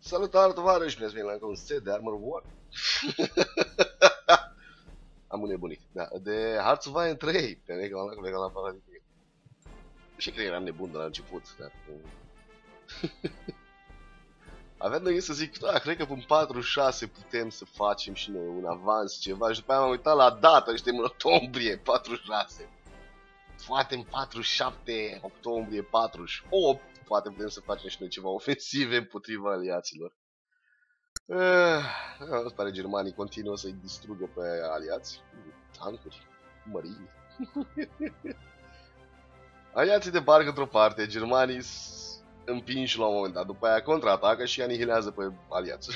Salutare, tovarăși, bine ați venit la încă un set de Armor War. Am înnebunit, da, de Hearts of Iron 3, pe mega ăla, colega la paradis. Și cred că eram nebun de la început, dar... Aveam de gând să zic, da, cred că în 4-6 putem să facem și noi un avans, ceva, și după aia m-am uitat la data, suntem în octombrie, 46. Poate în 47 octombrie, 48, poate putem să facem și noi ceva ofensive împotriva aliaților. Îți pare germanii continuă să-i distrugă pe aliați, tancuri, mărini. Aliații debarcă într-o parte, germanii împinși la un moment dat, după aia contraatacă și anihilează pe aliați.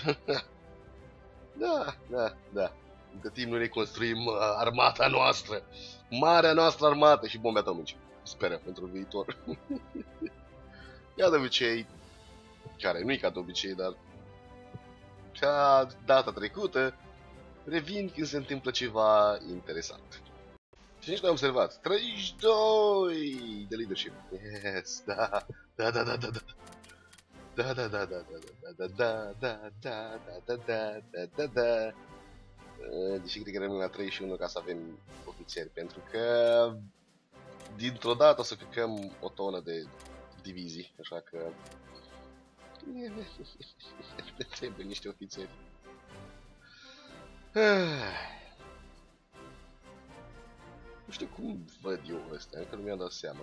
Da. Între timp noi reconstruim armata noastră, marea noastră armată și bombe atomice. Sperăm pentru viitor. Ca de obicei, care nu-i ca de obicei, dar ca data trecută, revin când se întâmplă ceva interesant. Și nici nu am observat. 32 de leadership. Yes, da. Deși cred că rămân la 31 ca să avem ofițeri, pentru că dintr-o dată o să căcăm o tonă de divizii, așa că ne trebuie niște ofițeri. Nu știu cum văd eu ăstea, încă nu mi-am dat seama.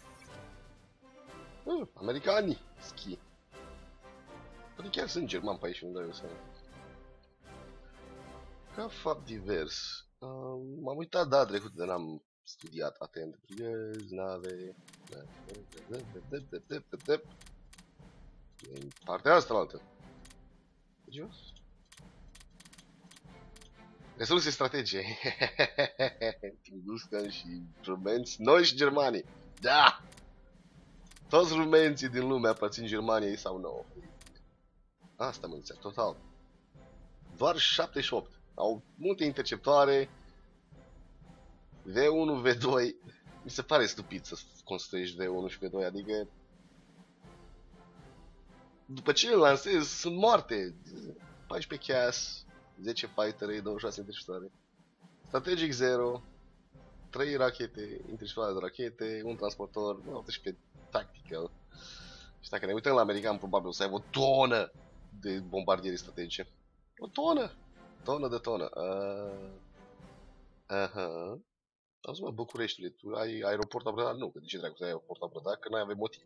Americani! Schi! Poate chiar sunt germani pe aici, nu dau eu seama. Ca fapt divers. M-am uitat data trecută, dar n-am studiat atent. Brigăzi, nave... În partea asta la altă. Resurse strategice. Tinguscan și rumenți, noi și germanii. Da! Toți rumenții din lume aparțin Germaniei sau nouă. Asta mă înțeleg, total. Doar 78. Au multe interceptoare. V1, V2. Mi se pare stupid să construiești V1 și V2, adică... După ce le lansezi, sunt moarte. 14 chaos, 10 fightere, 26 interceptoare. Strategic 0, 3 rachete, interceptoare de rachete, un transportor, 18 tactical. Și dacă ne uităm la american, probabil o să aibă o tonă de bombardieri strategice. O tonă! Tonă de tonă. Auzi, mă, Bucureștiule, tu ai aeroport aprodat? Nu, că de ce dracu să ai aeroport aprodat? Că noi avem motiv.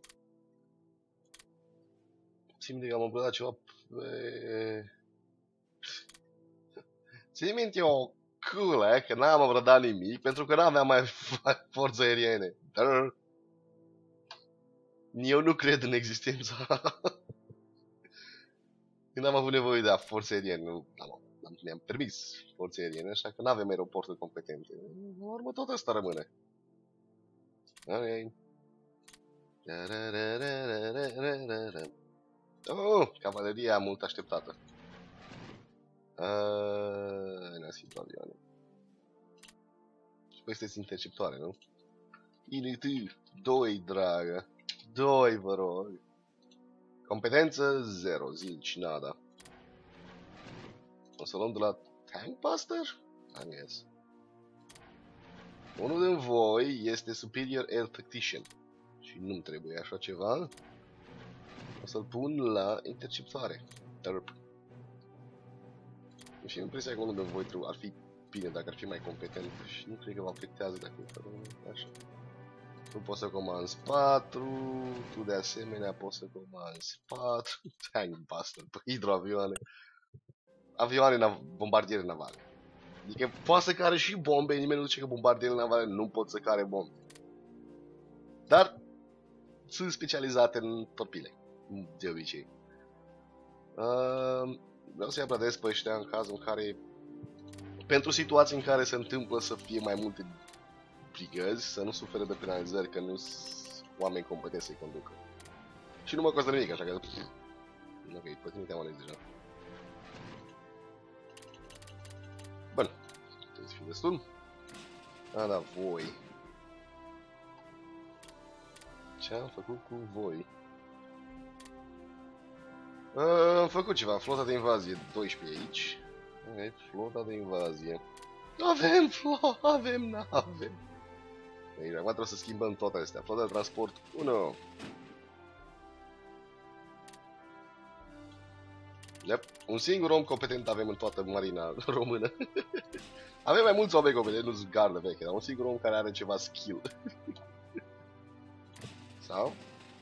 Simt că am aprodat ceva pe... Ține minte o culă că n-am aprodat nimic pentru că n-aveam mai forțe aeriene. Dar... Eu nu cred în existența. Când am avut nevoie de forțe aeriene, nu mi-am permis forțe aeriene, așa că n-avem aeroporturi competente. În urmă tot asta rămâne. Ok. Cavaleria mult așteptată. Ne-a schimbat avioane. Și păi sunteți interceptoare, nu? INT 2, dragă. 2, vă rog. Competență 0, zici, nada. O să luăm de la Tankbuster? Yes. Unul din voi este Superior Air Tactician. Și nu-mi trebuie așa ceva. O să-l pun la interceptoare. Și am impresia că unul din voi ar fi bine dacă ar fi mai competent. Și nu cred că vă afectează dacă e așa. Tu poți să comanzi 4, tu de asemenea poți să comanzi 4, Tankbuster, hidroavioane, bombardiere navale. Adică poate să care și bombe, nimeni nu zice că bombardierele navale nu pot să care bombe. Dar sunt specializate în torpile, de obicei. Vreau să-i apradez pe ăștia în cazul în care, pentru situații în care se întâmplă să fie mai multe brigăzi, să nu sufere de penalizări, că nu sunt oameni competenți să-i conducă. Și nu mă costă nimic, așa că... Ok, pe tine te-am ales deja. Bun, trebuie să fie destul. Da, voi. Ce am făcut cu voi? Am făcut ceva, flota de invazie 12 aici. Okay, flota de invazie. Avem nave. Aici, acum trebuie să schimbăm toate astea. Flota de transport 1. Yep. Un singur om competent avem în toată marina română. Avem mai mulți oameni competenți, nu-s gardă veche, dar un singur om care are ceva skill. Sau?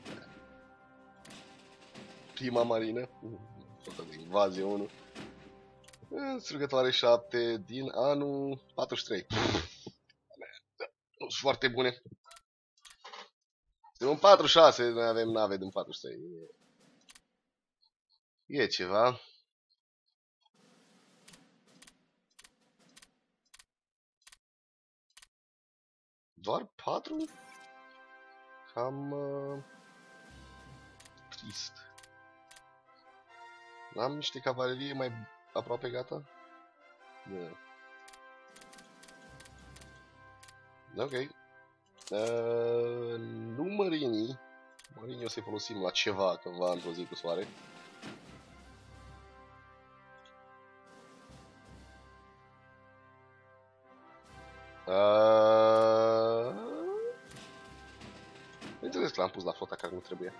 Prima marină. Flota de invazie 1. Strugătoare 7 din anul 43. Nu sunt foarte bune. Suntem în 46, noi avem nave din 43. E ceva. Doar 4? Cam trist. Am niște cavalerie mai aproape gata? Yeah. Ok. Nu marinii. Marinii o să-i folosim la ceva cândva într-o zi cu soare. Înțeles că l-am pus la flota care nu trebuie.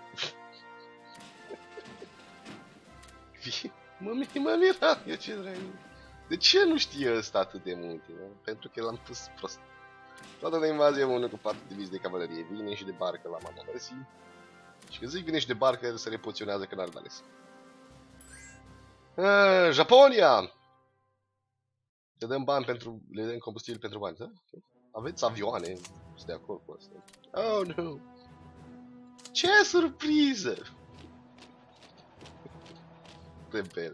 Mă mirat, eu ce dragă. De ce nu știe ăsta atât de multe? Pentru că l-am pus prost. Flota de invazie 1 cu 4 divizii de cavalerie. Vine și de barcă la mama mărții. Și când zic vine și de barcă, se repoționează că n-ar de ales. Japonia! Le dăm bani pentru... le dăm combustibil pentru bani, da? Aveți avioane? Sunt de acord cu asta. Oh, nu! Ce surpriză! Rebel.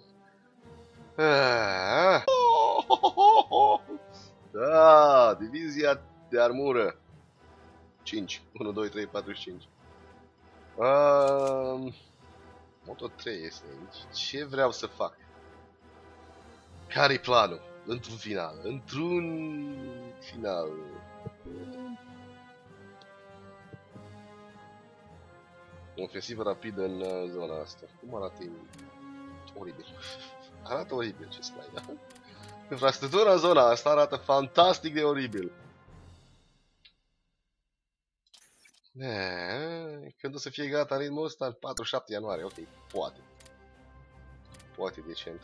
Da, divizia de armură. 5. 1, 2, 3, 4, 5. Moto 3 este aici. Ce vreau să fac? Care-i planul? Într-un final. Într-un final. Ofensivă rapidă în zona asta. Cum arată? Oribil. Arată oribil ce slide, da? Infrastructura în zona asta arată fantastic de oribil. Când o să fie gata ritmul ăsta? 47 ianuarie, ok, poate. Poate decent.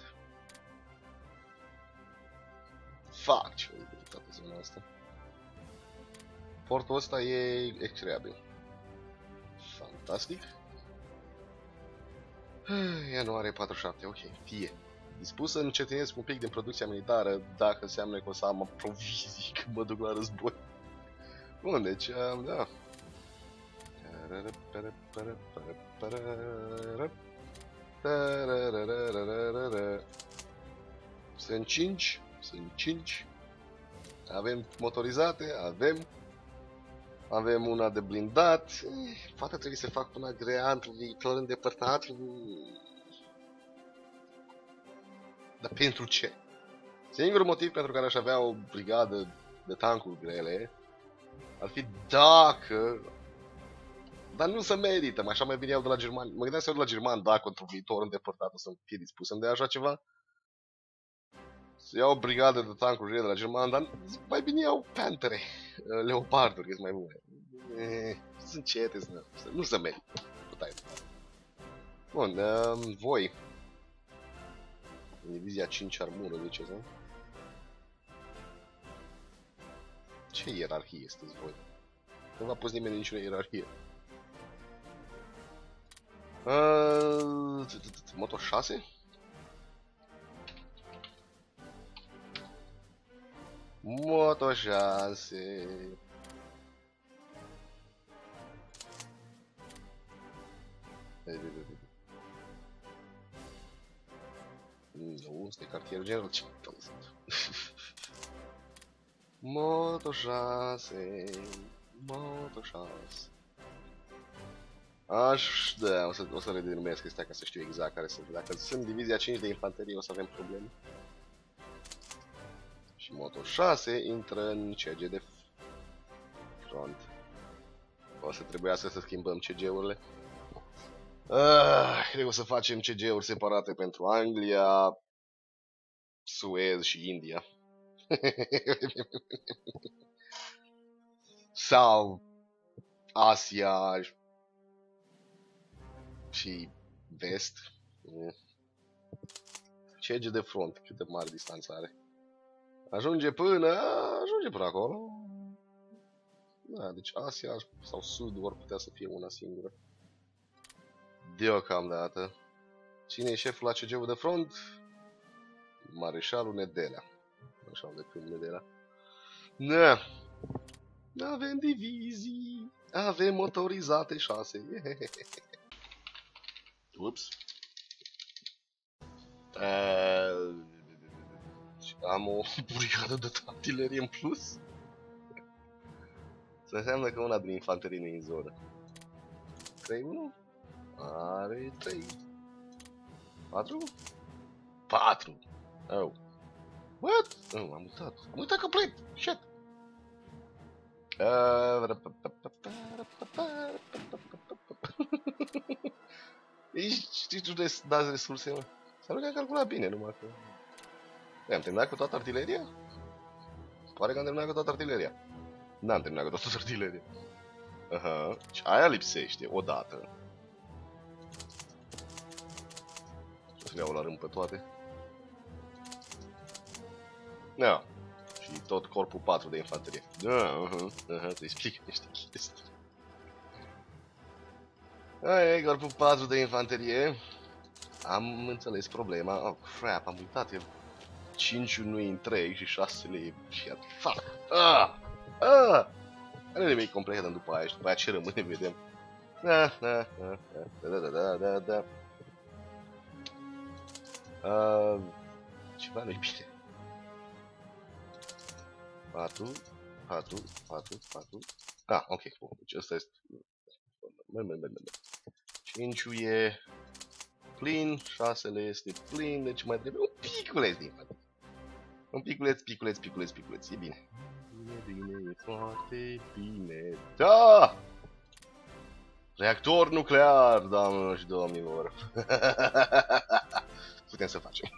Fuck, ce oribil toată zona asta. Portul ăsta e excreabil. Fantastic. Ianuarie 47, ok, fie. Dispus să încetinesc un pic din producția militară dacă înseamnă că o să am provizii când mă duc la război. Bun, deci, da. Sunt 5, sunt 5. Avem motorizate, avem una de blindat. Poate trebuie să fac până grea într-un viitor îndepărtat. Dar pentru ce? Singurul motiv pentru care aș avea o brigadă de tancuri grele ar fi dacă... Dar nu se merită, așa mai bine iau de la germani. Mă gândeam să iau de la germani dacă într-un viitor îndepărtat o să fie dispus să-mi dea așa ceva. Să iau o brigadă de tancuri grele de la germani, dar mai bine iau pantere, leoparduri, că sunt mai bune. Sunt cete, nu se merită. Bun, voi. Divizia 5 armură, ziceți, nu? Ce ierarhie sunteți voi? Nu v-a pus nimeni niciună ierarhie. Motor 6? Motor 6. Nu, este cartierul general. Ce Moto 6. Moto 6. Da, o să le denumesc astea ca să știu exact care sunt. Dacă sunt divizia 5 de infanterie o să avem probleme. Și Moto 6 intră în CG de front. O să trebuiască să schimbăm CG-urile. Cred că o să facem CG-uri separate pentru Anglia, Suez și India. Sau Asia și Vest. CG de front, cât de mare distanță are. Ajunge până acolo. Da, deci Asia sau Sud ar putea să fie una singură. Deocamdată. Cine e șeful la CG-ul de front? Mareșalul Nedelea. Mareșalul de câmp Nedelea. Da. Avem divizii. Avem motorizate 6. Ups. Am o brigadă de artilerie în plus. Se înseamnă că una din infanterie nu e în zonă. 3-1? Are 3. 4? 4! Oh. What? Oh, am uitat complet! Shit! Știi tu de dați resurse, mă? S-ar că am calculat bine, numai că... Am terminat cu toată artileria? Pare că am terminat cu toată artileria. N-am terminat cu toată artileria. Aha, și aia lipsește, odată. O să le iau la rând pe toate. Da. Și tot corpul 4 de infanterie. Da, te explic niște chestii. Aia e corpul 4 de infanterie. Am înțeles problema. Oh, crap, am uitat eu. 5 nu e în 3 și 6 le e... Shit, fuck! Nu nimic complet după aia și după aia ce rămâne, vedem. Da. Ceva nu-i bine. 4. Ah, ok, bun. Deci ăsta este... 5 e plin, 6 este plin, deci mai trebuie un piculeț din față. Un piculeț, e bine. Bine, e foarte bine. Da! Reactor nuclear, doamnelor și domnilor. Putem să facem.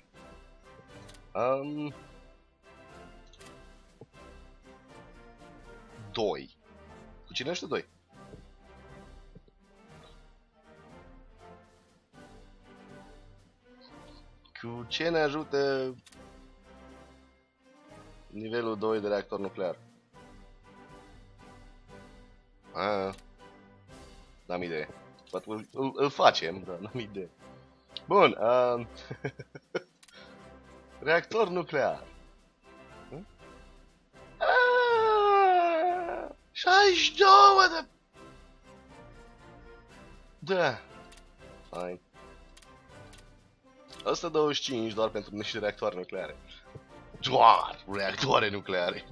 Doi. Cu cine ăștia 2? Cu ce ne ajută nivelul 2 de reactor nuclear? N-am idee. Îl facem, dar n-am idee. Bun, reactor nuclear. 62 de... Da. Fine. 125 doar pentru niște reactoare nucleare. Doar reactoare nucleare.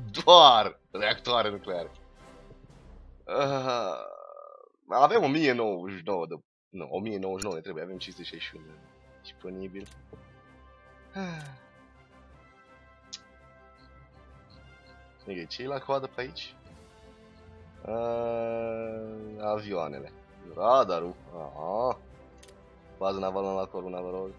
Avem 1099 de... Nu, 1099 ne trebuie, avem 561 disponibil. Ok, ce e la coadă pe aici? Avioanele. Radarul. Bază navală la coruna, vă rog.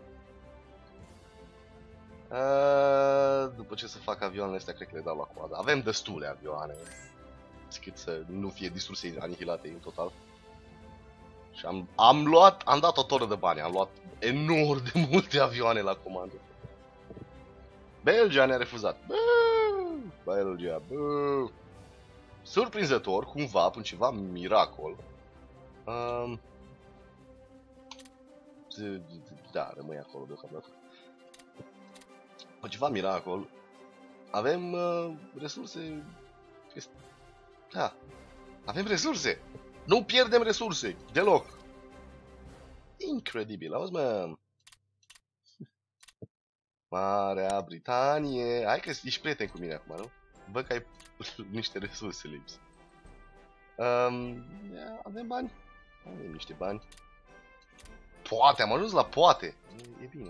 După ce să fac avioanele astea, cred că le dau la coadă. Avem destule avioane, cât să nu fie distruse, anihilate în total. Și am dat o tonă de bani, am luat enorm de multe avioane la comandă. Belgia ne-a refuzat. Belgia, surprinzător, cumva, prin ceva miracol. Da, rămâi acolo deocamdată. Prin ceva miracol, avem resurse. Da, avem resurse. Nu pierdem resurse, deloc. Incredibil, auzi, mă. Marea Britanie. Hai că ești prieten cu mine acum, nu? Văd că ai niște resurse lipsi. Avem bani? Avem niște bani. Poate, am ajuns la poate. E bine.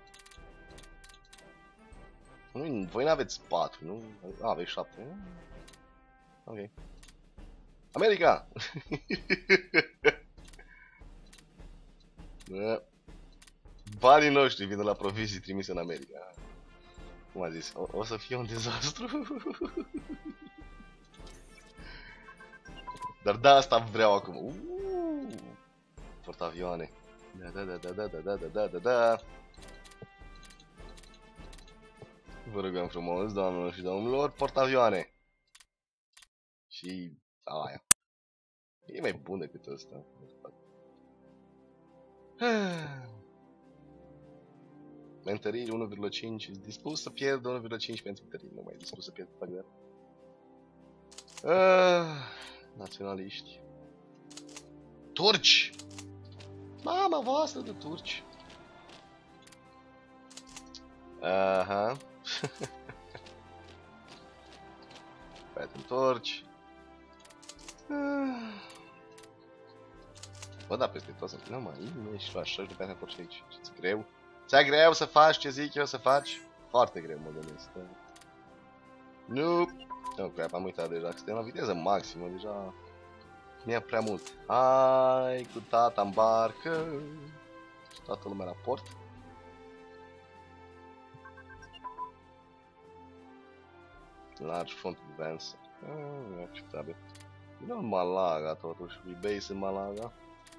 Voi n-aveți 4, nu? Aveți 7. Ok. America! Banii noștri vin de la provizii trimise în America. Cum a zis? O să fie un dezastru. Dar da, asta vreau acum. Portavioane. Da. Vă rugăm frumos, doamnelor și domnilor, portavioane. Și aia. E mai bun decât ăsta. Mentăriri 1,5. Dispus să pierd 1,5 pentru mentăriri. Nu mai dispus să pierd pagare. Naționaliști. Turci! Mama voastră de turci. Aha. Prieteni turci. Bă, da, peste tot să... Nu, mai, nu ești așa de prieteni turci aici. Ce-ți greu? Ți-a greu să faci ce zic eu să faci? Foarte greu, mă gândesc. Nu. Oh, crap, am uitat deja că suntem la viteză maximă, deja mi-e prea mult. Hai cu tata în barcă. Și toată lumea la port. Large front advance. Acceptabil. Nu în Malaga totuși, rebase în Malaga.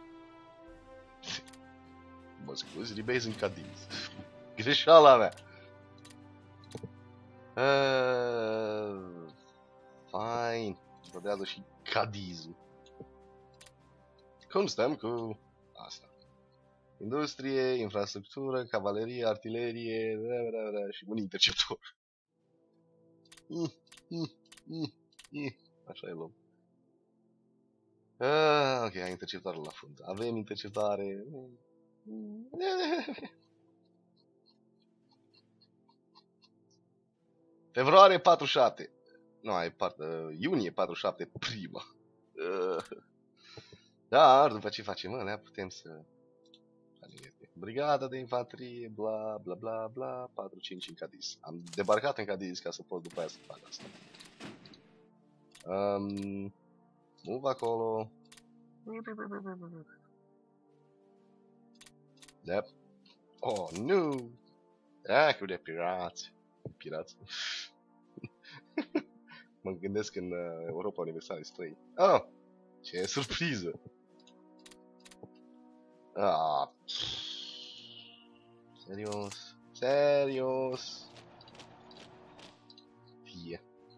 Mă scuzi, rebase în Cadiz. Greșeala mea. Fine. Vădează și Cadizul. Cum stăm cu asta? Industrie, infrastructură, cavalerie, artilerie și un interceptor. Așa e luăm. Ok, interceptarul la fund. Avem interceptare. Februarie 47. Nu, ai parte. Iunie 47 prima. Dar după ce facem ălea putem să... Brigada de infanterie, bla bla bla bla, 4-5 în Cadiz. Am debarcat în Cadiz ca să pot după aia să fac asta. Move acolo. Yep. Oh, nu! Dracu de pirați. Pirați. Mă gândesc în Europa Universalis 3. Oh! Ce surpriză! Ah. Serios? Serios? Fie.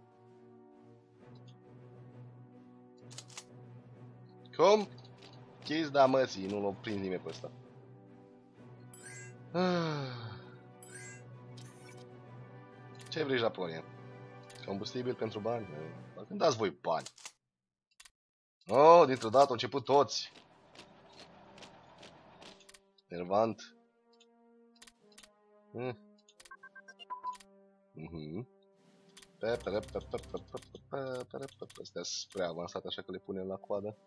Cum? Chis da măsii, nu l-o prins nimeni pe ăsta. Ce vrei, Japonia? Combustibil pentru bani? Dar când dați voi bani? Oh, dintr-o dată au început toți. Nervant. Astea sunt prea avansate, așa că le punem la coadă.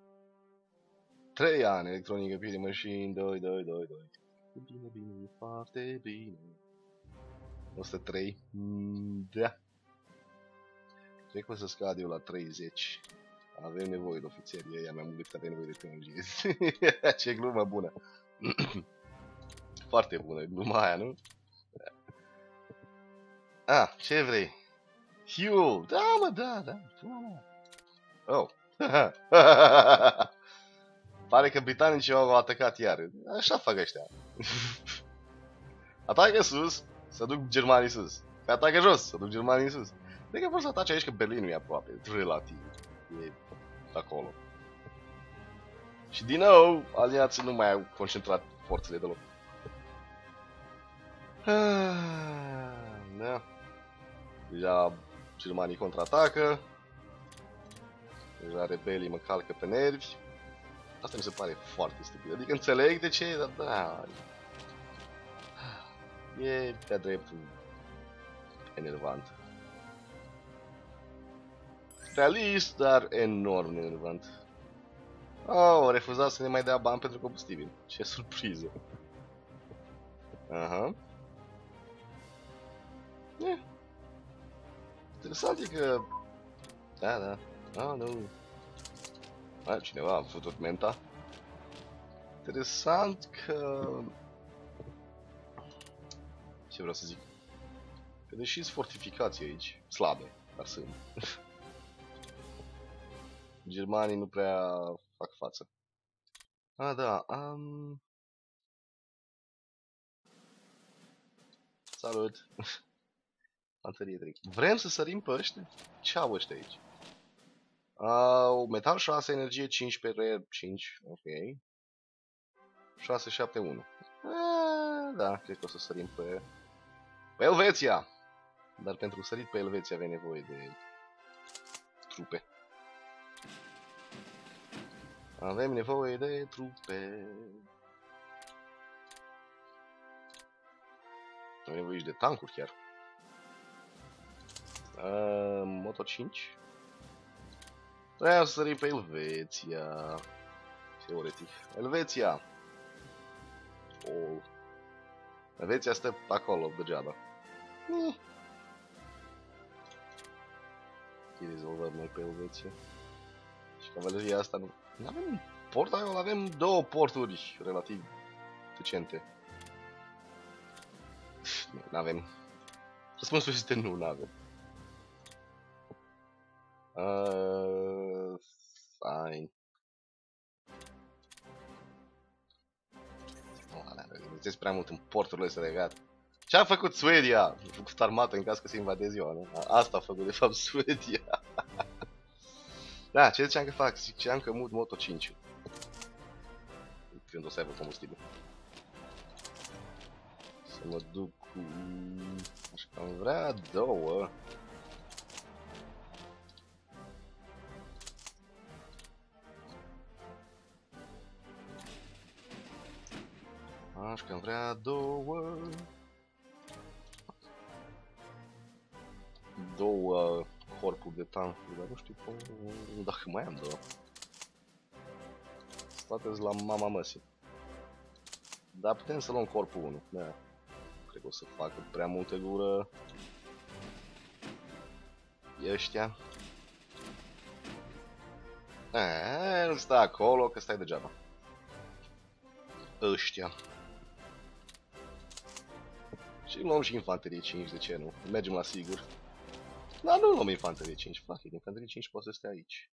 3 ani, electronică, pile machine, 2. Bine, foarte bine. 103. Da. Cred că o să scad eu la 30. Avem nevoie de ofițerii ăia, mi-am gândit că avem nevoie de tehnologie. Ce glumă bună. Foarte bună gluma aia, nu? Ah, ce vrei? Fuel! Da, mă, da. Oh. Pare că britanicii au atacat iar. Așa fac ăștia. Atacă sus, să duc germanii sus. Atacă jos, să duc germanii sus. Cred că vor să atace aici, că Berlinul e aproape, relativ. E acolo. Și din nou, aliații nu mai au concentrat forțele deloc. Da. Deja germanii contraatacă. Deja rebelii mă calcă pe nervi. Asta mi se pare foarte stupid. Adică înțeleg de ce, dar da. E de-a dreptul enervant. Realist, dar enorm enervant. Oh, refuzat să ne mai dea bani pentru combustibil. Ce surpriză. Aha. Interesant e că... Da. Oh, nu. Cineva a făcut menta. Interesant că... Ce vreau să zic? Că deși sunt fortificații aici, slabe, dar sunt. Germanii nu prea fac față. Ah, da, Salut! Baterie 3. Vrem să sărim pe ăștia? Ce au ăștia aici? Metal 6, energie 15, rare 5, ok. 6, 7, 1. Da, cred că o să sărim pe Elveția! Dar pentru sărit pe Elveția avem nevoie de trupe. Avem nevoie de trupe. Avem nevoie și de tancuri chiar. Moto 5. Vreau să sărim pe Elveția. Teoretic. Elveția! Elveția stă acolo, degeaba. Îi rezolvăm noi pe Elveția. Și cavaleria asta nu... Nu avem un port, avem două porturi relativ decente. Nu avem. Răspunsul este nu, nu avem. Fine. Investesc prea mult în porturile astea de gat. Ce a făcut Suedia? A făcut armată în caz că se invadeze eu, nu? Asta a făcut de fapt Suedia. Da, ce ziceam că fac? Ziceam că mut Moto 5. Când o să aibă combustibil. Să mă duc cu... Așa că am vrea două. Așa că am vrea două. Două corpuri de tancuri, dar nu știu cum... Dacă mai am două. Stați la mama măsii. Dar putem să luăm corpul 1. Da. Cred că o să facă prea multă gură. Ăștia. Nu stai acolo, că stai degeaba. Ăștia. Și luăm și infanterie 5, de ce nu? Mergem la sigur. Dar nu luăm infanterie 5, fac, infanterie 5 poate să stea aici.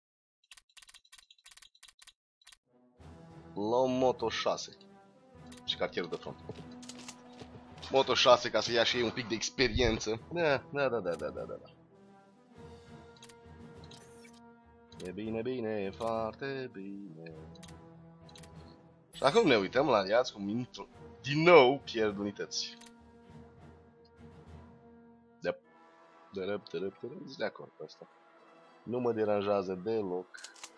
Luăm Moto 6. Și cartierul de front. Moto 6 ca să ia și ei un pic de experiență. Da. E bine, bine, e foarte bine. Și acum ne uităm la aliați cum din nou pierd unități. Sunt de acord cu asta. Nu mă deranjează deloc.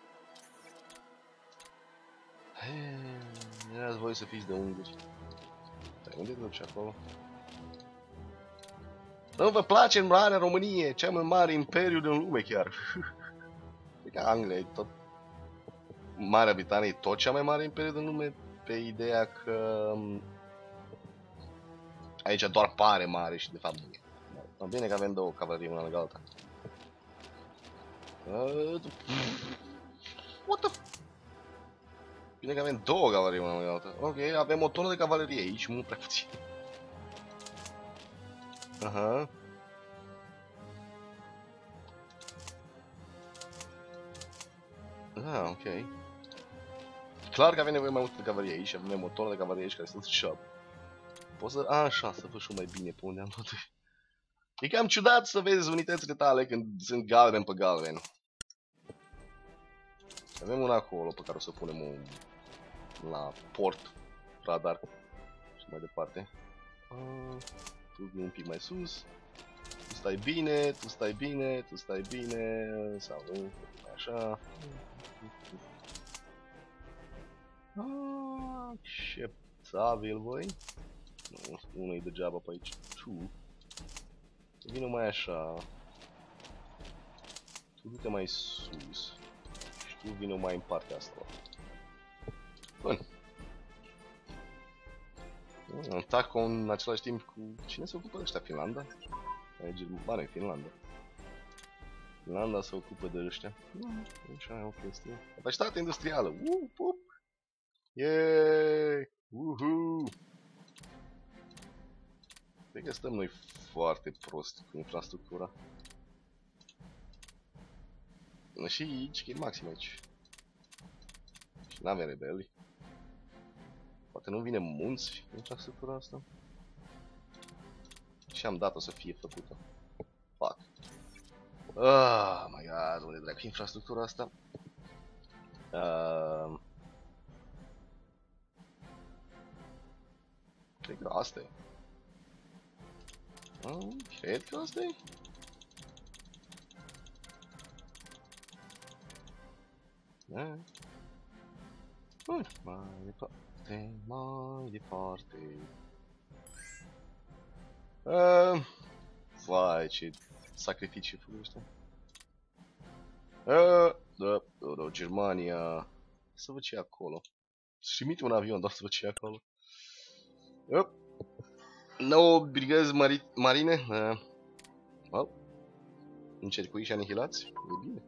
Erați voi să fiți de unguri. Dar unde te duci acolo? Nu vă place în marea Românie, cea mai mare imperiu din lume chiar. Cred că Anglia e tot... Marea Britanie e tot cea mai mare imperiu din lume, pe ideea că... Aici doar pare mare și de fapt nu e. Bine că avem două cavalerii una lângă alta. What the... Bine că avem două cavalerii una lângă alta. Ok, avem o tonă de cavalerie aici, mult prea puțin. Aha. Ah, ok. Clar că avem nevoie mai mult de cavalerie aici, avem o tonă de cavalerie aici care sunt shop. Poți să... Așa, să văd și mai bine pe unde am tot. E cam ciudat să vezi unitățile tale când sunt galben pe galben. Avem una acolo pe care o să punem un... la port, radar și mai departe. Tu vii un pic mai sus. Tu stai bine, tu stai bine, tu stai bine. Sau nu, așa. Acceptabil, voi. Nu, unul e degeaba pe aici. Vino mai așa. Tu du-te mai sus. Și tu vino mai în partea asta. Bun. Atac în același timp cu... Cine se ocupă de ăștia? Finlanda? Bine, Finlanda. Finlanda se ocupă de ăștia. Așa e o chestie. Capacitate industrială. Yeee! Uhu! Cred că stăm noi foarte prost cu infrastructura. Și aici, e maxim aici. Și n-avem rebeli. Poate nu vine munți infrastructura asta? Și am dat-o să fie făcută. Fuck. Oh my god, unde dracu infrastructura asta? Cred că asta e. Cred că asta e. Mai departe, mai departe. Vai, ce sacrificii făcut ăștia. Da, Germania. Să văd ce e acolo. Și trimite un avion, doar să văd ce e acolo. 9 brigăzi marine. Încercuiți și anihilați. E bine.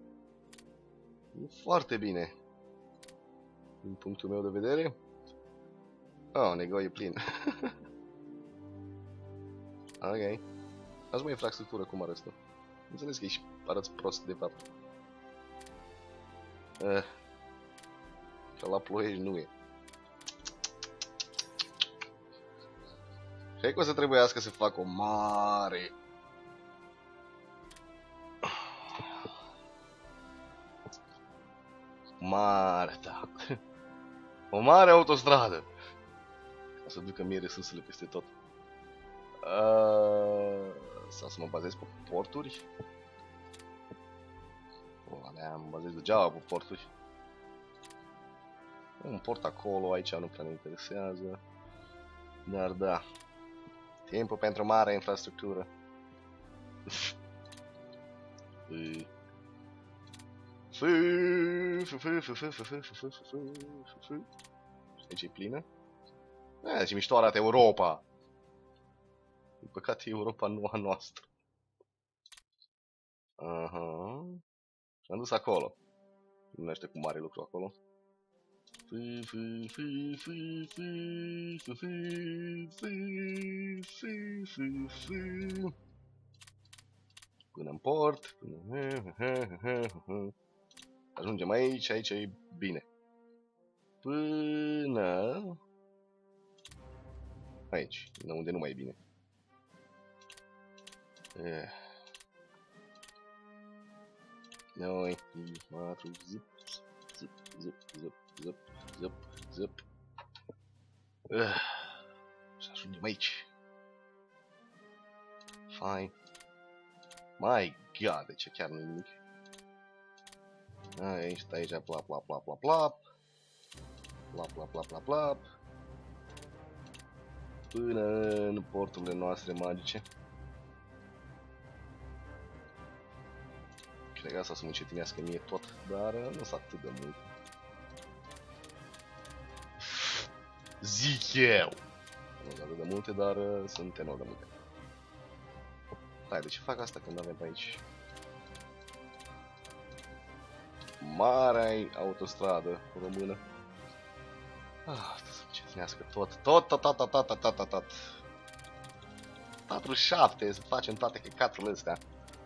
E foarte bine. Din punctul meu de vedere. Negoie plin. Ok. Azi mă infrastructură cum arăți. Înțeles că ești arăți prost de fapt. Că la Ploiești nu e. Cred că o să trebuiască să fac o mare... da. O mare autostradă. Ca să ducă mie resursele peste tot. Sau să mă bazez pe porturi. Mă bazez degeaba pe porturi. Un port acolo, aici nu prea ne interesează. Dar da. Timpul pentru mare infrastructură. Aici e plină. Ce mișto arată Europa. Din păcate Europa nu a noastră. Și am dus acolo. Nu știu cu mare lucru acolo. Până în port. Ajungem aici, aici e bine. Până aici, unde nu mai e bine. Noi, 4, zip, zip, zip, zip, zip, zip, zip. Și ajungem aici. Fine. My god, deci chiar nu-i nimic. Aici, aici, plap, plap, plap, plap, plap. Plap, plap, plap, plap, plap. Până în porturile noastre magice. Cred că asta să mă încetinească mie tot, dar nu sunt atât de mult. Zic eu! Nu sunt atât de multe, dar sunt enorm de multe. Hai, de ce fac asta când avem pe aici? Marea autostradă română. Să mă încetinească tot. 47, să facem toate căcaturile astea.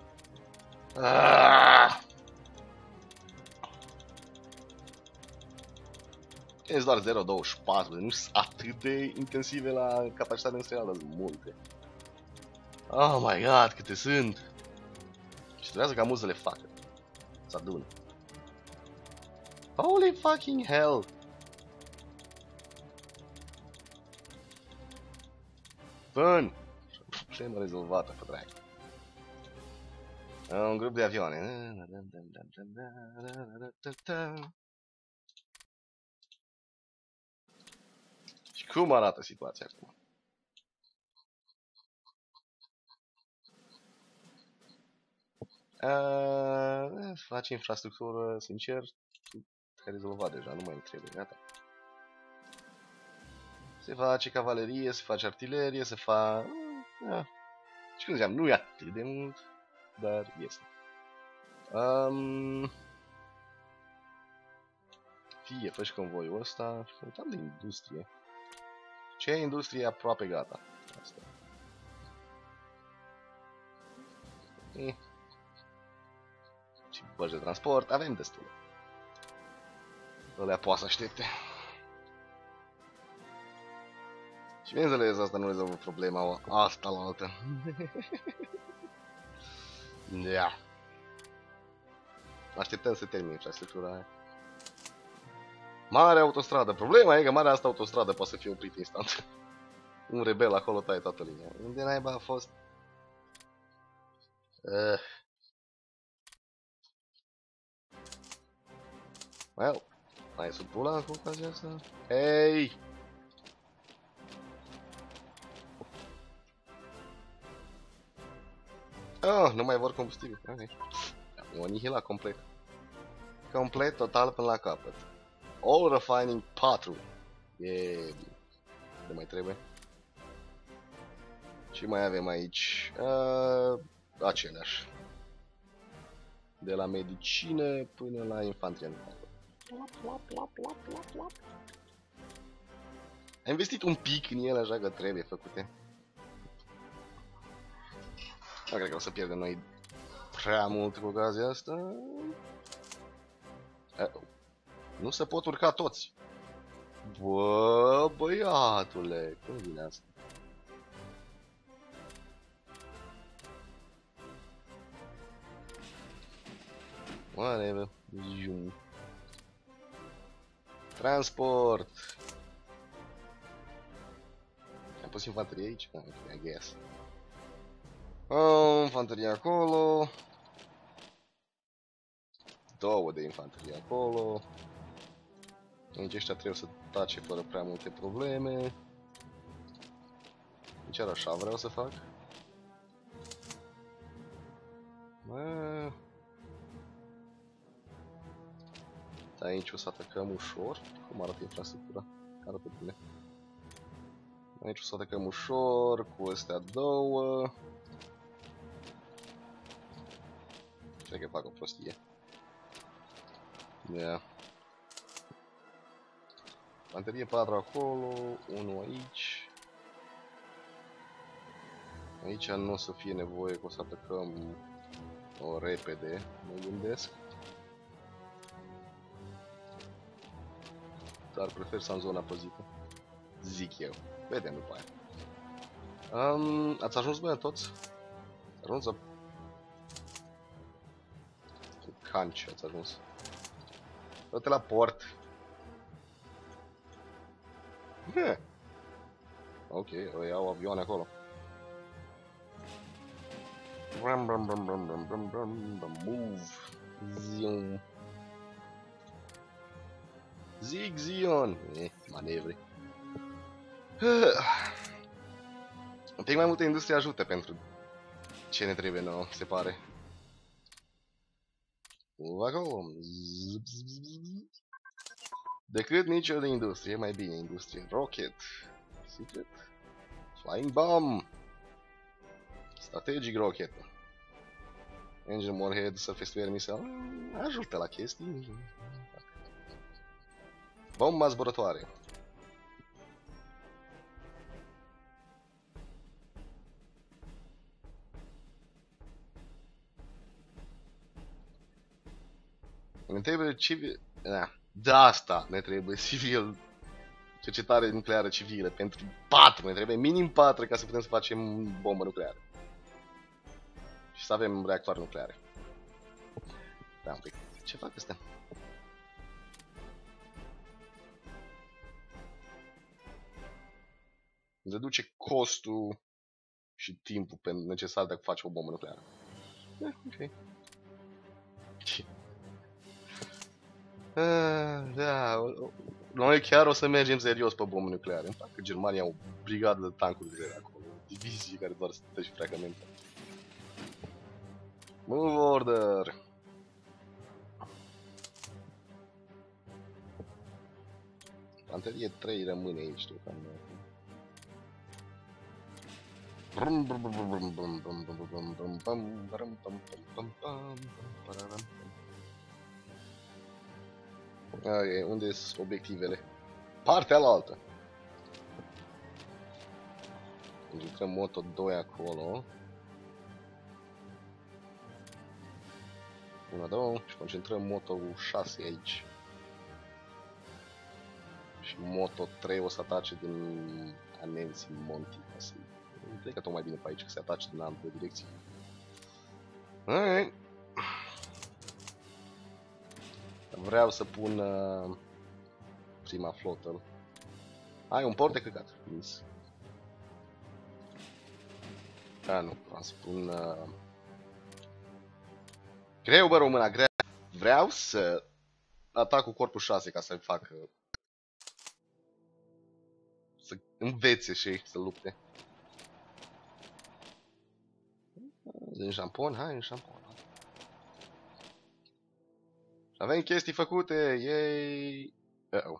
E doar 0,24, nu sunt atât de intensive la capacitatea industrială, sunt multe. Oh my god, câte sunt! Și trebuiază ca mulți să le facă. Să adună. Holy fucking hell! Bun! Problemă rezolvată, pe drag. Un grup de avioane. Și cum arată situația acum? Face infrastructură, sincer, ai rezolvat deja, nu mai îmi trebuie, gata. Se face cavalerie, se face artilerie, se face... Și cum ziceam, nu e atât de mult, dar este. TFH convoiul ăsta și uitam de industrie. Ce industrie e aproape gata? Asta. Și bărci de transport avem destule. Ălea poate să aștepte. Și bineînțeles, asta nu rezolvă problema asta la altă. Da. Așteptăm să termine infrastructura aia. Mare autostradă. Problema e că marea asta autostradă poate să fie oprită instant. Un rebel acolo taie toată linia. Unde naiba a fost? Well, mai sunt pula cu ocazia asta? Hei! Oh, nu mai vor combustibil. O anihilat complet. Complet, total, până la capăt. All refining 4. E... de mai trebuie. Și mai avem aici... aceleași. De la medicină până la infanterie. Am investit un pic în ele, așa că trebuie făcute. Nu cred că o să pierdem noi prea mult cu ocazia asta. Nu se pot urca toți. Bă, băiatule, cum vine asta? Whatever. Transport. Am pus infanterie aici? I guess. Infanterie acolo. 2 de infanterie acolo. Nici ăștia trebuie să tace fără prea multe probleme. Chiar așa vreau să fac. Aici o să atacăm ușor. Cum arată infrastructura? Arată bine. Aici o să atacăm ușor cu astea 2. Cred că fac o prostie. Yeah. Infanterie 4 acolo, 1 aici. Aici nu o să fie nevoie că o să atacăm repede, mă gândesc. Dar prefer să am zona păzită. Zic eu. Vedem după aia. Ați ajuns bine toți? Ați ajuns să... Canci ați ajuns. Dă-te la port. Ok, îi au avioane acolo. Move. Zion. Zig Zion. Manevre. Un pic mai multe industrie ajută pentru ce ne trebuie nouă, se pare. Acolo. Decât nicio de industrie, mai bine industrie. Rocket. Secret. Flying bomb. Strategic rocket. Engine warhead, surface to air missile. Ajută la chestii. Bomba zburătoare. Ne trebuie civil... De asta ne trebuie civil. Cercetare nucleară civilă. Pentru 4. Ne trebuie minim 4 ca să putem să facem bombă nucleară. Și să avem reactoare nucleare. Da, un pic. Ce fac ăstea? Îți reduce costul și timpul necesar dacă faci o bombă nucleară. Ok. Da, noi chiar o să mergem serios pe bombe nucleare. Îmi plac că Germania au o brigadă de tancuri grele acolo. Divizii care doar stă și fragmente. Move order! Infanterie 3 rămâne aici, deocamdată. Ok, unde sunt obiectivele? Partea la altă. Jucăm Moto 2 acolo. 1, 2 și concentrăm Moto 6 aici. Și Moto 3 o să atace din Anensi Monti. Cred că tot mai bine pe aici, că se atace din ambele direcții. Okay. Vreau să pun prima flotă. Ai un port de căcat. Prins. Nu, vreau să pun greu, bă, româna, greu. Vreau să atac cu corpul 6 ca să-i fac să învețe și ei să lupte. În șampon? Hai în șampon. Avem chestii făcute, yay! Uh-oh.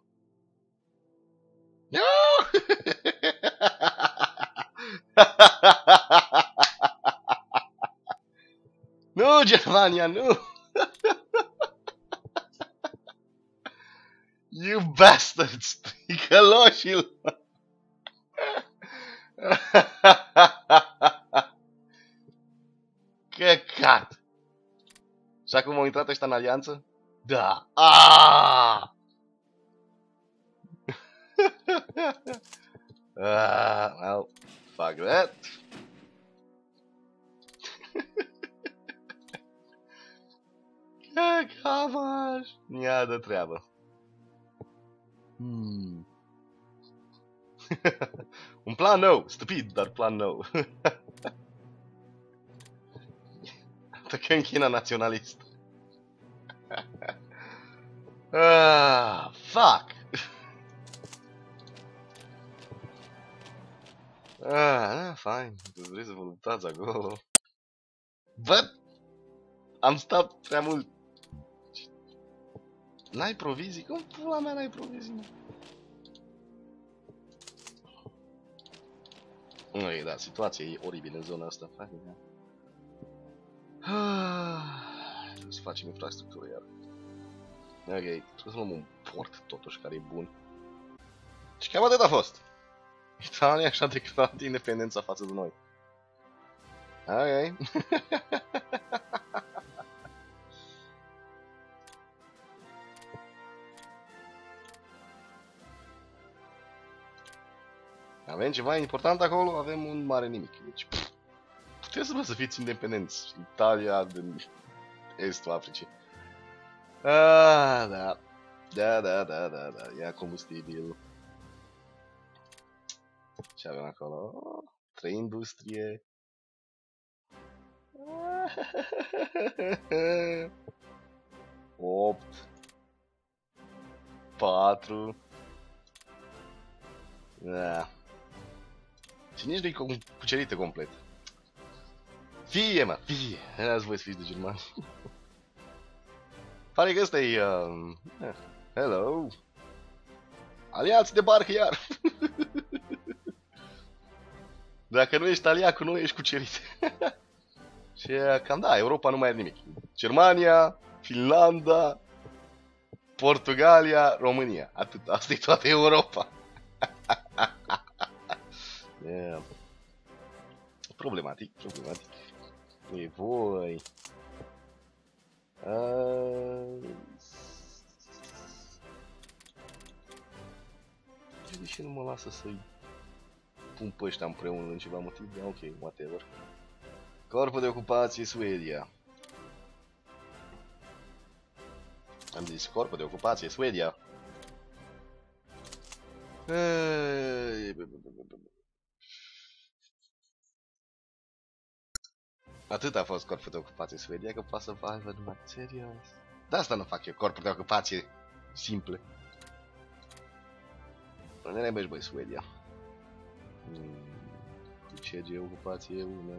Nu, Germania, nu! You bastards! Ticăloșilor! Căcat! Și acum au intrat ăștia în alianță? Da! Aaaa! Well, fuck that. Căcamaș! Ia de treabă. Un plan nou, stupid, dar plan nou. Atacăm China naționalistă. Fuck! Fine, vrei să vă luptați acolo. Bă! Am stat prea mult. N-ai provizii? Cum pula mea n-ai provizii? Nu, da, situația e oribilă în zona asta. Trebuie să facem infrastructură iar. Ok, trebuie să luăm un port totuși care e bun. Și cam atât a fost. Italia și-a declarat independența față de noi. Ok. Avem ceva important acolo? Avem un mare nimic. Deci, puteți să fiți independenți. Italia din estul Africii. Da. Da. Ia combustibil. Ce avem acolo? 3 industrie. 8. 4. Da. Și nici nu-i cucerită complet. Fie, mă, fie! Ați voi să fiți de germani. Pare că ăsta e... hello! Aliați de barcă iar! Dacă nu ești aliat cu noi, ești cucerit. Și cam da, Europa nu mai are nimic. Germania, Finlanda, Portugalia, România. Atât, asta e toată Europa. Yeah. Problematic. E voi. De ce nu mă lasă să-i pun pe ăștia împreună în ceva motiv? Ok, whatever. Corpul de ocupație Suedia. Am zis corpul de ocupație Suedia. Atât a fost corpul de ocupație Suedia că poate să facă numai serios. De asta nu fac eu corpul de ocupație simple. Unde ne mergi, băi, Suedia? Cu CG ocupație 1.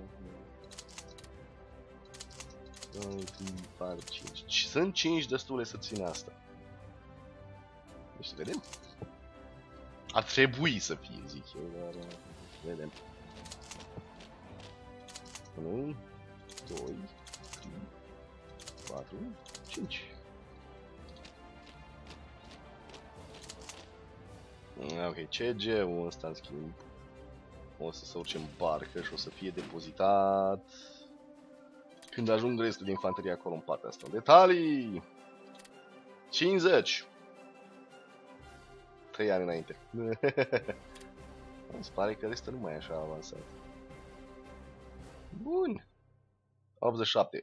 2, 3, 4, 5. Sunt 5 destule să țin asta. Deci să vedem. Ar trebui să fie, zic eu, dar vedem. 1, 2, 3, 4, 5. Ok, CG-ul ăsta, în schimb, o să se urce în barcă și o să fie depozitat când ajung restul de infanterie acolo în partea asta. Detalii! 50! 3 ani înainte. Îmi pare că restul nu mai e așa avansat. Bun. 87.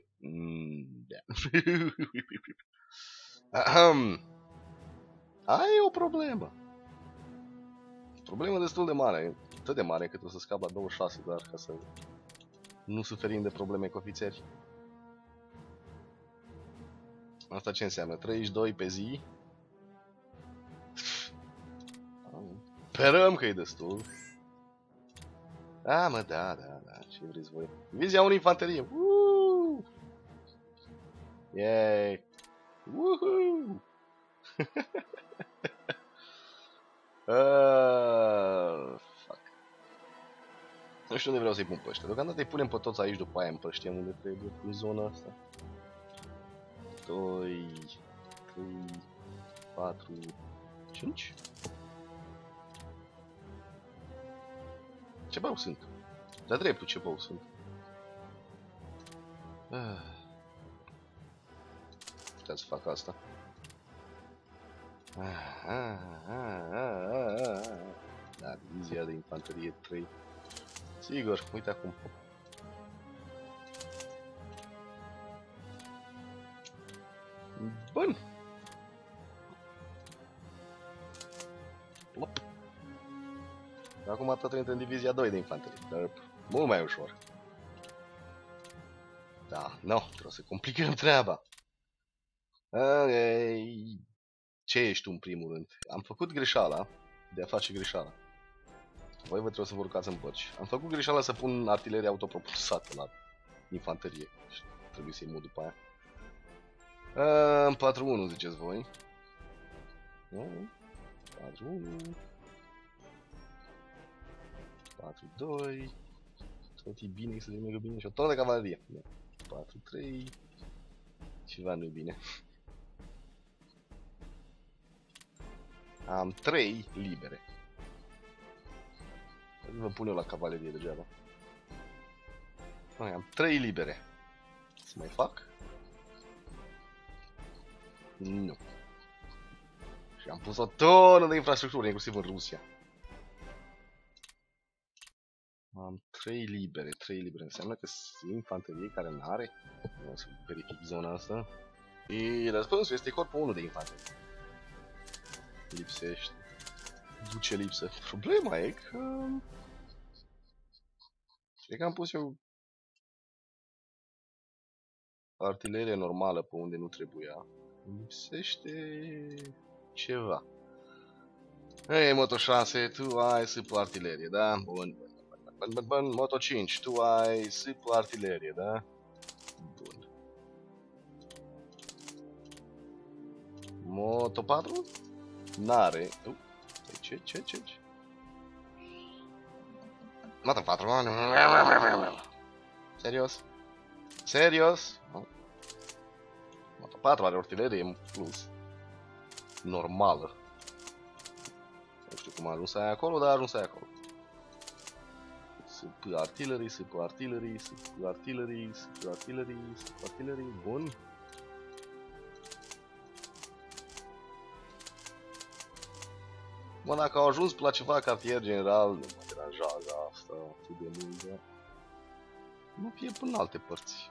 Ai o problemă. Problemă destul de mare. Atât de mare cât o să scap la 26, doar ca să nu suferim de probleme cu ofițeri. Asta ce înseamnă? 32 pe zi? Sperăm că e destul. Da, mă, da, ce vreți voi? Divizia 1 infanterie. Yay! Woohoo! Fuck. Nu știu unde vreau să-i pun pe ăștia. Deocamdată îi punem pe toți aici, după aia împrăștiem unde trebuie, în zona asta. 2, 3, 4, 5. Ce bău sunt? De-a dreptul ce bău sunt. Putea să fac asta. Da, divizia de infanterie 3. Sigur, uite acum. Bun. Acum tot intră în divizia 2 de infanterie, dar mult mai ușor. Da, nu, trebuie să complicăm treaba. Okay. Ce ești tu în primul rând? Am făcut greșeala de a face greșeala. Voi vă trebuie să vă urcați în bărci. Am făcut greșeala să pun artilerie autopropulsată la infanterie. Trebuie să-i mut după aia. 4-1 ziceți voi. 4-1. 4-2. Tot e bine să mergă bine și o tonă de cavalerie. 4-3. Ceva nu e bine. Am 3 libere. Nu vă pun eu la cavalerie degeaba. Am 3 libere. Să mai fac? Nu. Și am pus o tonă de infrastructură, inclusiv în Rusia. Am 3 libere, 3 libere. Înseamnă că sunt infanterie care n-are. O să verific zona asta. Și răspunsul este corpul 1 de infanterie. Lipsește. Duce lipsă. Problema e că... Cred că am pus eu artilerie normală pe unde nu trebuia. Lipsește ceva. Hei, Moto 6, tu ai sâpă artilerie, da? Bun. Bun, Moto 5, tu ai sâpă artilerie, da? Bun. Moto 4? N-are. Ce? Moto 4. Serios? Serios? Moto 4 are artilerie în plus. Normală. Nu știu cum a ajuns aia acolo, dar a ajuns aia acolo. Sâpă artilerie, sâpă artilerie, sâpă artilerie, sâpă artilerie, sâpă artilerie. Bun. Mă, dacă au ajuns la ceva cartier general, nu mă deranjează asta atât de mult, dar nu fie până în alte părți.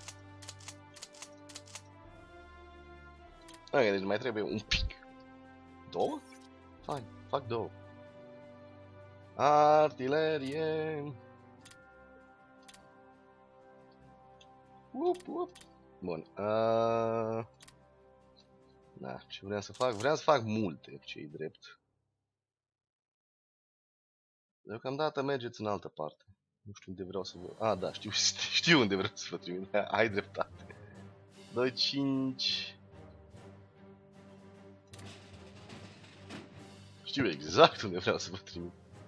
Ok, deci mai trebuie un pic. 2? Fine, fac 2. Artilerie. Bun. Da, ce vreau să fac? Vreau să fac multe, ce-i drept. Deocamdată mergeți în altă parte. Nu știu unde vreau să vă... Ah, da, știu unde vreau să vă trimit. Ai dreptate. 2, 5... Știu exact unde vreau să vă trimit.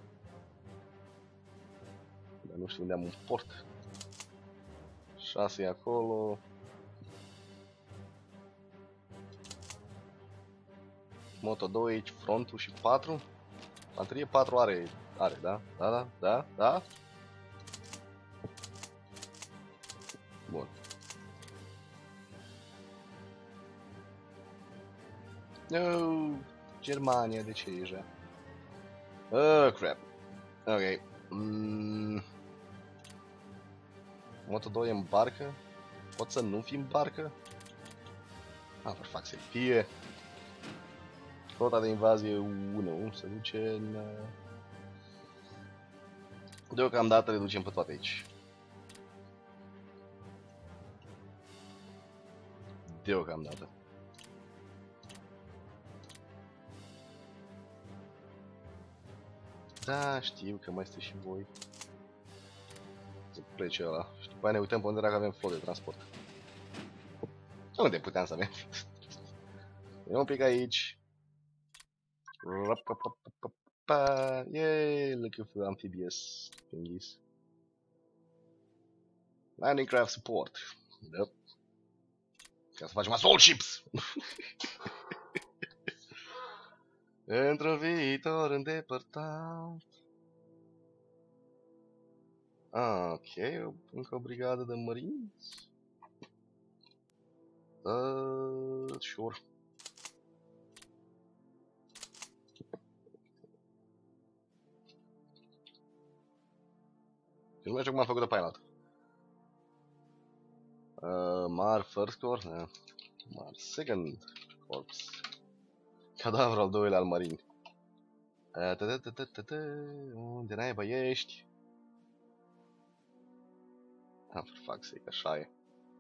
Dar nu știu unde am un port. 6 e acolo. Moto 2 aici, frontul și 4. Infanterie 4 are, da? Da? Bun. No, Germania, de ce e deja? Oh, crap. Ok. Moto 2 în barcă? Pot să nu fi în barcă? For fac să fie. Flota de invazie 1 se duce în... Deocamdată le ducem pe toate aici. Deocamdată. Da, știu că mai sunteți și voi. Să plece ăla. Și după aia ne uităm pe unde dacă avem flot de transport. Unde puteam să avem? E un pic aici. Yay, looking for amphibious thingies. Landing craft support. Yep. Ca să facem assault ships. Într-un viitor îndepărtat. Ok, încă o brigadă de marines. Sure. Și nu merge cum am făcut de pilot. Mar first corps, Mar second corps. Cadavru al doilea al marini. Unde naiba ești? For fuck's sake, așa e.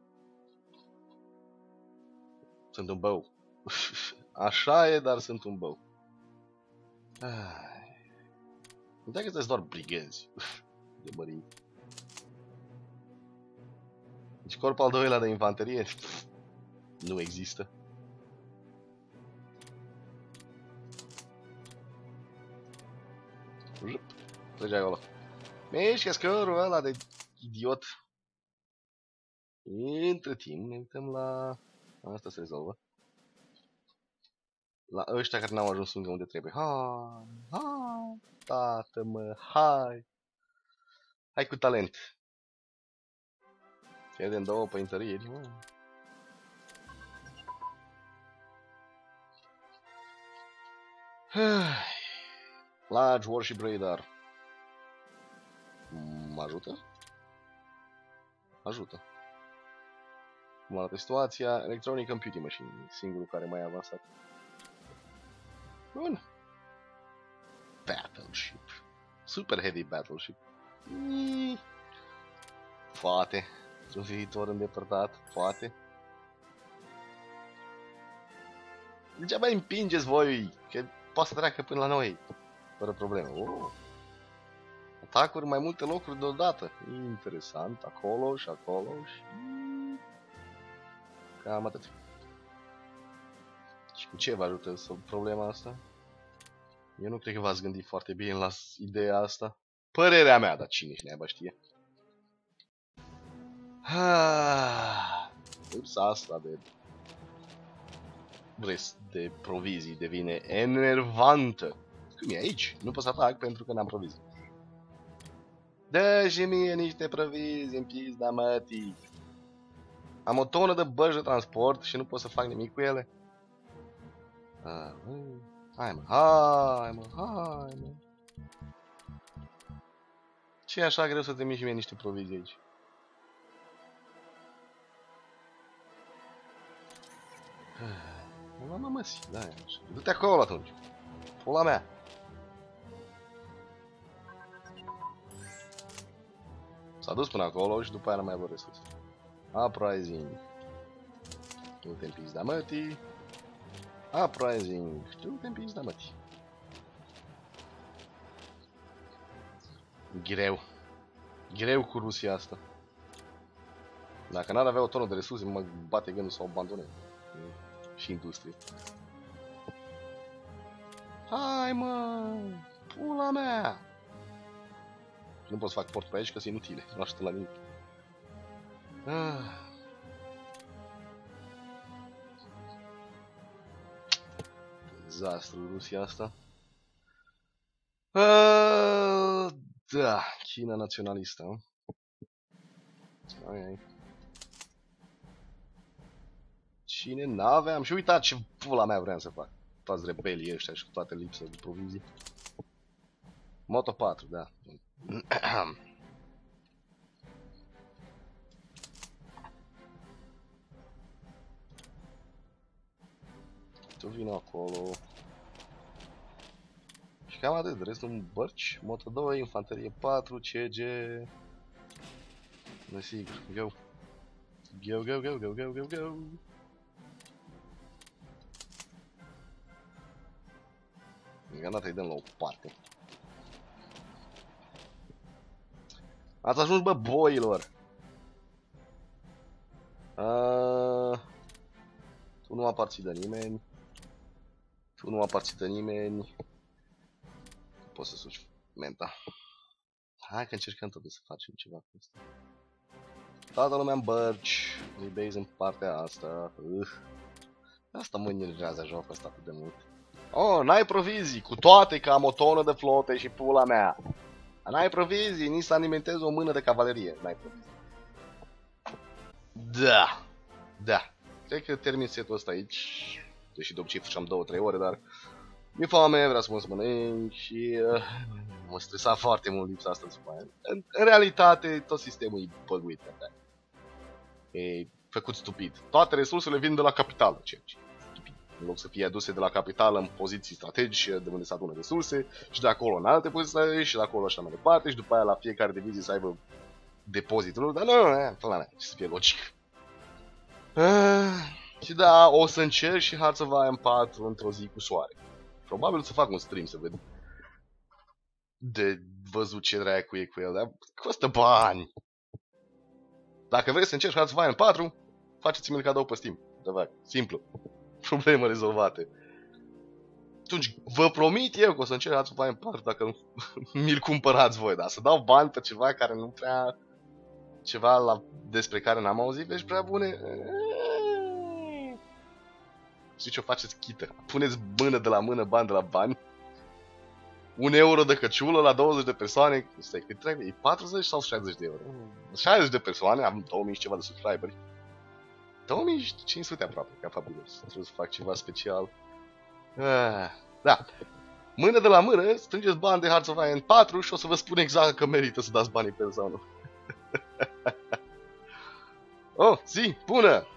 Sunt un bău. Așa e, dar sunt un bău. Uite că sunt doar brigăzi de marini. Deci corpul al doilea de infanterie nu există. Trece acolo. Mișcă scărul ăla de idiot. Între timp ne uităm la... Asta se rezolvă. La ăștia care n-au ajuns încă unde trebuie. Hai, tată mă, hai. Hai cu talent. Pierdem 2 pe întăriri, mă. Large warship radar. Mă ajută? Ajută. Cum arată situația? Electronic Computing Machine, singurul care mai e avansat. Bun. Battleship. Super heavy battleship. Poate. Într-un viitor îndepărtat. Poate. Degeaba împingeți voi, că poate să treacă până la noi. Fără problemă. Atacuri mai multe locuri deodată. Interesant. Acolo și acolo și... Cam atât. Și cu ce vă ajută problema asta? Eu nu cred că v-ați gândit foarte bine la ideea asta. Părerea mea, dar cine și naiba știe. Lipsa asta de provizii devine enervantă. Cum e aici? Nu pot să atac pentru că n-am provizii. Dă și mie niște provizii în pizda mătii. Am o tonă de băși de transport și nu pot să fac nimic cu ele. Hai mă. Ce e așa greu să trimiți și mie niște provizii aici? Mă măsi, da, e așa. Du-te acolo atunci. Pula mea. S-a dus până acolo și după aia n-am mai avut resurse. Uprising. Du-te în pizda mătii. Uprising. Du-te în pizda mătii. Greu. Greu cu Rusia asta. Dacă n-ar avea o tonă de resurse, mă bate gândul să o abandonez. Și industrie. Hai mă! Pula mea! Nu pot să fac porturi aici că sunt inutile. Nu ajută la nimic. Dezastru Rusia asta. Da, China naționalistă. Ai. Cine n-aveam? Și uitați ce pula mea vreau să fac. Toți rebelii ăștia și cu toate lipsele de provizii. Moto 4, da. Tu vino acolo. Și cam atât, restul bărci. Moto 2, infanterie 4, CG. Desigur, go. Go, go, go, go, go, go, go. Gata, îi dăm la o parte. Ați ajuns, bă, boilor. Tu nu aparții de nimeni. Tu nu aparții de nimeni. Poți să suci menta. Hai că încercăm totuși să facem ceva cu asta. Toată lumea în bărci. Îi base în partea asta. Asta mă enervează jocul ăsta atât de mult. Oh, n-ai provizii, cu toate că am o tonă de flote și pula mea. N-ai provizii, nici să alimentezi o mână de cavalerie. N-ai provizii. Da. Da. Cred că termin setul ăsta aici. Deși de obicei făceam 2-3 ore, dar mi-e foame, vreau să mă mănânc și mă stresa foarte mult lipsa asta după aia. În realitate, tot sistemul e băguit. E făcut stupid. Toate resursele vin de la capitală, ceea ce în loc să fie aduse de la capitală în poziții strategice de unde se adună resurse și de acolo în alte poziții și de acolo așa mai departe și după aia la fiecare divizie să aibă depozitul, dar nu, ce să fie logic. Și da, o să încerc și Hearts of Iron 4 într-o zi cu soare. Probabil să fac un stream să văd de văzut ce dracu e cu el, dar costă bani. Dacă vreți să încerci Hearts of Iron 4, faceți-mi-l cadou pe Steam. Da, simplu. Probleme rezolvate. Atunci, vă promit eu că o să încerc Hearts of Iron 4 dacă mi-l cumpărați voi, dar să dau bani pe ceva care nu prea... Ceva despre care n-am auzit vești prea bune. Știi ce o faceți chită? Puneți mână de la mână, bani de la bani. 1 euro de căciulă la 20 de persoane. Stai, cât trebuie? E 40 sau 60 de euro? 60 de persoane, am 2000 și ceva de subscriberi. 2500 aproape, ca fabulos. Trebuie să fac ceva special. Da. Mână de la mână, strângeți bani de Hearts of Iron 4 și o să vă spun exact că merită să dați banii pe el sau nu. Oh, zi, bună!